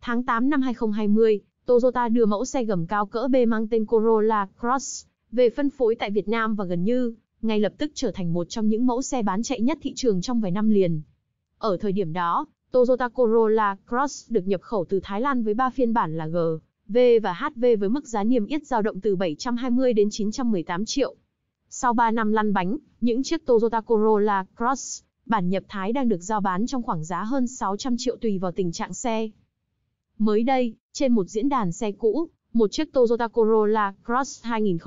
Tháng 8 năm 2020, Toyota đưa mẫu xe gầm cao cỡ B mang tên Corolla Cross về phân phối tại Việt Nam và gần như ngay lập tức trở thành một trong những mẫu xe bán chạy nhất thị trường trong vài năm liền. Ở thời điểm đó, Toyota Corolla Cross được nhập khẩu từ Thái Lan với 3 phiên bản là G, V và HV với mức giá niêm yết dao động từ 720 đến 918 triệu. Sau 3 năm lăn bánh, những chiếc Toyota Corolla Cross bản nhập Thái đang được giao bán trong khoảng giá hơn 600 triệu tùy vào tình trạng xe. Mới đây, trên một diễn đàn xe cũ, một chiếc Toyota Corolla Cross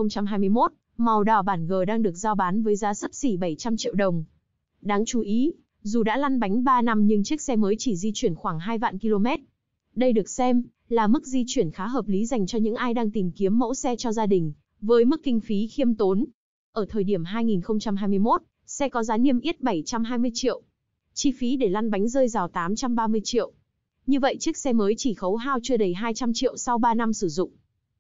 2021 màu đỏ bản G đang được giao bán với giá xấp xỉ 700 triệu đồng. Đáng chú ý, dù đã lăn bánh 3 năm nhưng chiếc xe mới chỉ di chuyển khoảng 2 vạn km. Đây được xem là mức di chuyển khá hợp lý dành cho những ai đang tìm kiếm mẫu xe cho gia đình, với mức kinh phí khiêm tốn. Ở thời điểm 2021, xe có giá niêm yết 720 triệu. Chi phí để lăn bánh rơi rào 830 triệu. Như vậy chiếc xe mới chỉ khấu hao chưa đầy 200 triệu sau 3 năm sử dụng.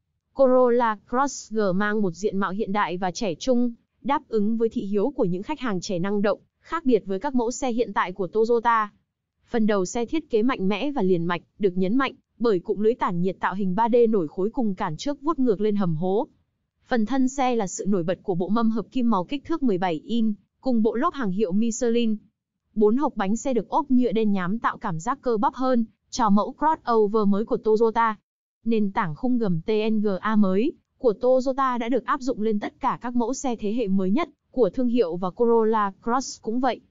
Corolla Cross G mang một diện mạo hiện đại và trẻ trung, đáp ứng với thị hiếu của những khách hàng trẻ năng động, khác biệt với các mẫu xe hiện tại của Toyota. Phần đầu xe thiết kế mạnh mẽ và liền mạch, được nhấn mạnh bởi cụm lưới tản nhiệt tạo hình 3D nổi khối cùng cản trước vuốt ngược lên hầm hố. Phần thân xe là sự nổi bật của bộ mâm hợp kim màu kích thước 17 inch, cùng bộ lốp hàng hiệu Michelin. 4 hộc bánh xe được ốp nhựa đen nhám tạo cảm giác cơ bắp hơn, cho mẫu crossover mới của Toyota. Nền tảng khung gầm TNGA mới của Toyota đã được áp dụng lên tất cả các mẫu xe thế hệ mới nhất của thương hiệu và Corolla Cross cũng vậy.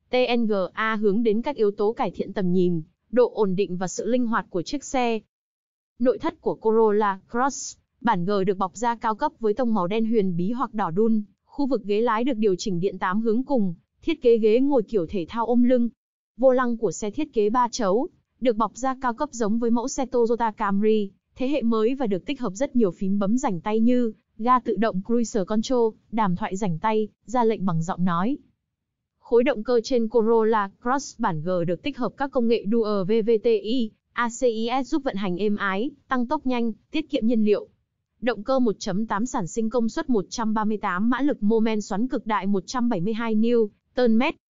TNGA hướng đến các yếu tố cải thiện tầm nhìn, độ ổn định và sự linh hoạt của chiếc xe. Nội thất của Corolla Cross bản G được bọc da cao cấp với tông màu đen huyền bí hoặc đỏ đun. Khu vực ghế lái được điều chỉnh điện 8 hướng cùng, thiết kế ghế ngồi kiểu thể thao ôm lưng. Vô lăng của xe thiết kế 3 chấu, được bọc da cao cấp giống với mẫu xe Toyota Camry thế hệ mới và được tích hợp rất nhiều phím bấm rảnh tay như ga tự động Cruise Control, đàm thoại rảnh tay, ra lệnh bằng giọng nói. Khối động cơ trên Corolla Cross bản G được tích hợp các công nghệ Dual VVT-i, ACIS giúp vận hành êm ái, tăng tốc nhanh, tiết kiệm nhiên liệu. Động cơ 1.8 sản sinh công suất 138 mã lực mô men xoắn cực đại 172 Nm,